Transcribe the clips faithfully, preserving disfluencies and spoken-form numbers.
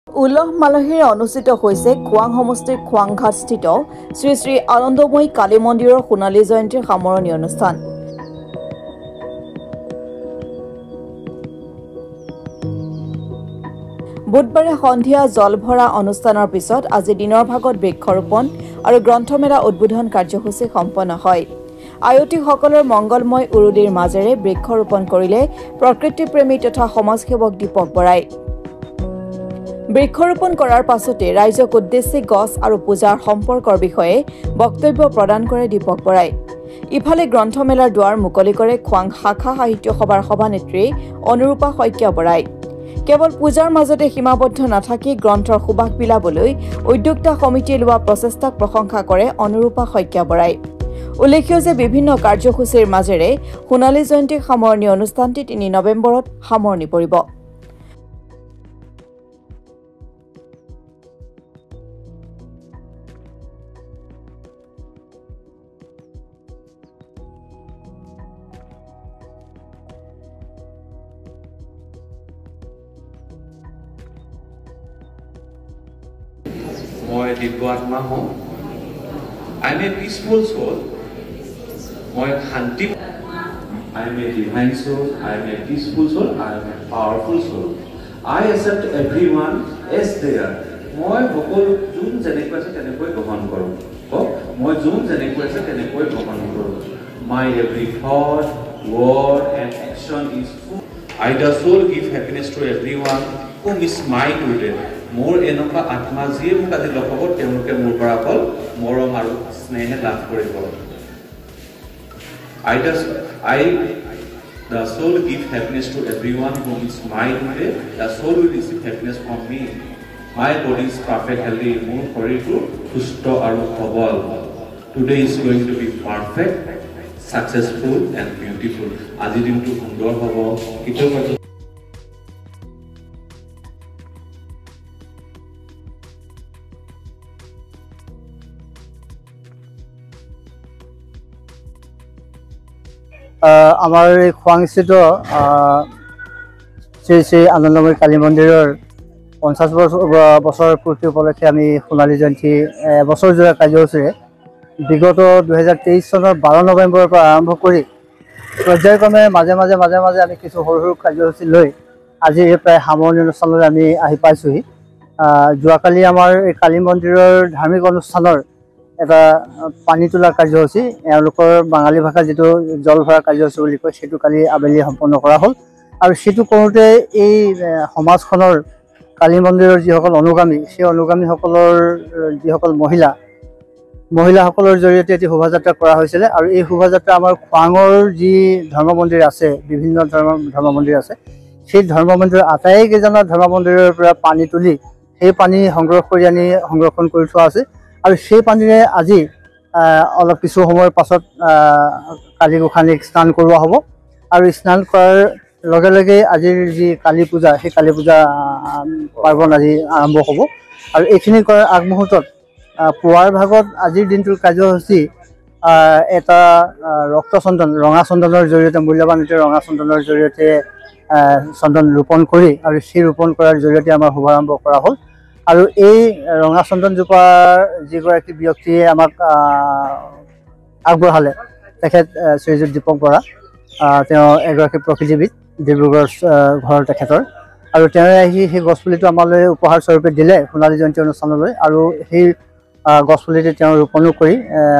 উলহ মালহেৰে অনুষ্ঠিত হৈছে খোৱাং সমষ্টিৰ খোৱাংঘাটস্থিত শ্ৰী শ্ৰী আনন্দময়ী কালী মন্দিৰৰ সোণালী জয়ন্তীৰ সামৰণি অনুষ্ঠান। বুধবাৰে সন্ধিয়া জলভৰা অনুষ্ঠানৰ পিছত আজি দিনৰ ভাগত বৃক্ষৰোপণ আৰু গ্ৰন্থমেলা উদ্বোধন কাৰ্যসূচী সম্পন্ন হয়। আয়তীসকলৰ মংগলময় উৰুলিৰ মাজেৰে বৃক্ষৰোপণ কৰিলে প্ৰকৃতিপ্ৰেমী তথা সমাজসেৱক দীপক বৰাই। বৃক্ষৰোপণ কৰাৰ পাছতে ৰাইজক উদ্দেশ্যি গছ আৰু পূজাৰ সম্পৰ্কৰ বিষয়ে বক্তব্য প্ৰদান কৰে দীপক বৰাই। ইফালে গ্ৰন্থমেলাৰ দুৱাৰ মুকলি কৰে খোৱাং শাখা সাহিত্য সভাৰ সভানেত্ৰী অনুৰূপা শইকীয়া বৰাই। কেৱল পূজাৰ মাজতে সীমাবদ্ধ নাথাকি গ্ৰন্থৰ সুবাস বিলাবলৈ উদ্যোক্তা সমিতিয়ে লোৱা প্ৰচেষ্টাক প্ৰশংসা কৰে অনুৰূপা শইকীয়া বৰাই। উল্লেখ্য যে বিভিন্ন কাৰ্যসূচীৰ মাজেৰে সোণালী জয়ন্তীৰ সামৰণি অনুষ্ঠানটি তিনি নৱেম্বৰত সামৰণি পৰিব। মই দিব্য আত্মা হওঁ। I am a peaceful soul. মই শান্তি। I am a divine soul. I am a peaceful soul. I am a powerful soul. I accept everyone as they are. মই সকলো যোন যেনেকৈ আছে তেনেকৈ গ্ৰহণ কৰোঁ। মই যোন যেনেকৈ আছে তেনেকৈ গ্ৰহণ কৰোঁ। My every thought, word and action is full. I the soul give happiness to everyone whom is mine today. মোৰ এনেকুৱা আত্মা যিয়ে মোক আজি লগ পাব তেওঁলোকে মোৰ পৰা অকল মৰম আৰু স্নেহে লাভ কৰিব। I just I the soul give happiness to everyone whom is mine today. The soul will receive happiness from me. My body is perfect healthy. মোৰ শৰীৰটো সুস্থ আৰু সবল। Today is going to be perfect, successful and beautiful. আজি দিনটো সুন্দৰ হ'ব। কৃতজ্ঞতা আমাৰ এই খোৱাংস্থিত শ্ৰী শ্ৰী আনন্দময়ী কালী মন্দিৰৰ পঞ্চাছ বছৰ বছৰ পূৰ্তি উপলক্ষে আমি সোণালী জয়ন্তী বছৰজোৰা কাৰ্যসূচীৰে বিগত দুহেজাৰ তেইছ চনৰ বাৰ নৱেম্বৰৰ পৰা আৰম্ভ কৰি পৰ্যায়ক্ৰমে মাজে মাজে মাজে মাজে আমি কিছু সৰু সৰু কাৰ্যসূচী লৈ আজি প্ৰায় সামৰণি অনুষ্ঠানলৈ আমি আহি পাইছোঁহি। যোৱাকালি আমাৰ এই কালী মন্দিৰৰ ধাৰ্মিক অনুষ্ঠানৰ এটা পানী তোলা কাৰ্যসূচী, এওঁলোকৰ বাঙালী ভাষা যিটো জলভৰা কাৰ্যসূচী বুলি কয়, সেইটো কালি আবেলি সম্পন্ন কৰা হ'ল। আৰু সেইটো কৰোঁতে এই সমাজখনৰ কালী মন্দিৰৰ যিসকল অনুগামী, সেই অনুগামীসকলৰ যিসকল মহিলা মহিলাসকলৰ জৰিয়তে এটি শোভাযাত্ৰা কৰা হৈছিলে। আৰু এই শোভাযাত্ৰা আমাৰ খোৱাঙৰ যি ধৰ্ম মন্দিৰ আছে, বিভিন্ন ধৰ্ম ধৰ্ম মন্দিৰ আছে, সেই ধৰ্ম মন্দিৰৰ আটাইকেইজনৰ ধৰ্ম মন্দিৰৰ পৰা পানী তুলি সেই পানী সংগ্ৰহ কৰি আনি সংৰক্ষণ কৰি থোৱা আছে। আৰু সেই পানীৰে আজি অলপ কিছু সময়ৰ পাছত কালী গোসানীক স্নান কৰোৱা হ'ব। আৰু স্নান কৰাৰ লগে লগে আজিৰ যি কালী পূজা, সেই কালী পূজা পাৰ্বণ আজি আৰম্ভ হ'ব। আৰু এইখিনি কৰাৰ আগমুহূৰ্তত পুৱাৰ ভাগত আজিৰ দিনটোৰ কাৰ্যসূচী এটা ৰক্ত চন্দন, ৰঙা চন্দনৰ জৰিয়তে, মূল্যৱান এটি ৰঙা চন্দনৰ জৰিয়তে চন্দন ৰোপণ কৰি আৰু সেই ৰোপণ কৰাৰ জৰিয়তে আমাৰ শুভাৰম্ভ কৰা হ'ল। আৰু এই ৰঙা চন্দনজোপাৰ যিগৰাকী ব্যক্তিয়ে আমাক আগবঢ়ালে তেখেত শ্ৰীযুত দীপক বৰা। তেওঁ এগৰাকী প্ৰকৃতিবিদ, ডিব্ৰুগড় ঘৰ তেখেতৰ। আৰু তেওঁ আহি সেই গছপুলিটো আমালৈ উপহাৰ স্বৰূপে দিলে সোণালী জয়ন্তী অনুষ্ঠানলৈ। আৰু সেই গছপুলিটো তেওঁ ৰোপণো কৰি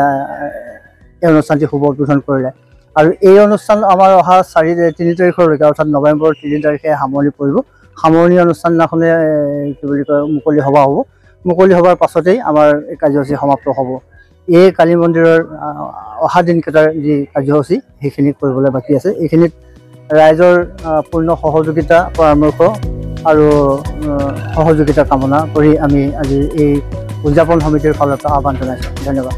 এই অনুষ্ঠানটি শুভ উদ্বোধন কৰিলে। আৰু এই অনুষ্ঠান আমাৰ অহা চাৰি তিনি তাৰিখলৈকে, অৰ্থাৎ নৱেম্বৰৰ তিনি তাৰিখে সামৰণি পৰিব। সামৰণি অনুষ্ঠান দিনাখনে কি বুলি কয় মুকলি সভা হ'ব। মুকলি সভাৰ পাছতেই আমাৰ এই কাৰ্যসূচী সমাপ্ত হ'ব। এই কালী মন্দিৰৰ অহা দিনকেইটাৰ যি কাৰ্যসূচী সেইখিনি কৰিবলৈ বাকী আছে। এইখিনিত ৰাইজৰ পূৰ্ণ সহযোগিতা, পৰামৰ্শ আৰু সহযোগিতা কামনা কৰি আমি আজি এই উদযাপন সমিতিৰ ফালৰ পৰা আহ্বান জনাইছোঁ। ধন্যবাদ।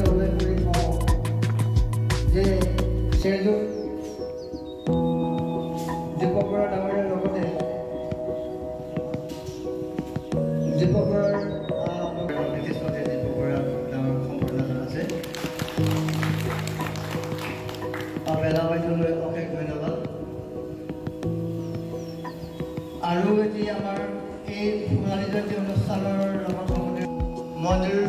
উল্লেখ কৰি কওঁ যে শ্ৰীযুত দীপক বৰা ডাঙৰীয়াৰ লগতে দীপক বৰাৰ বিশিষ্ট দীপক বৰা ডাঙৰ সম্পূৰ্ণ আছে মেলা বাইদেউলৈ অশেষ ধন্যবাদ আৰু এটি আমাৰ এই সোণালী জয়ন্তী অনুষ্ঠানৰ লগত সংগতি মন্দিৰ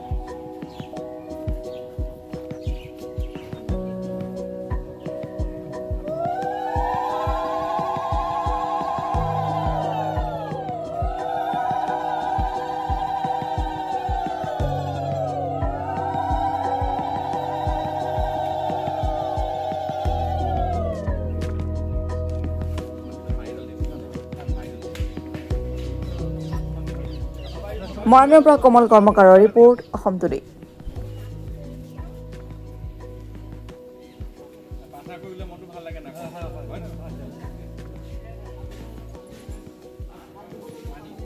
মৰাণৰ পৰা কমল কৰ্মকাৰৰ ৰিপৰ্ট অসম টুডে। প্ৰাৰ্থনা কৰিলে মনটো ভাল লাগে না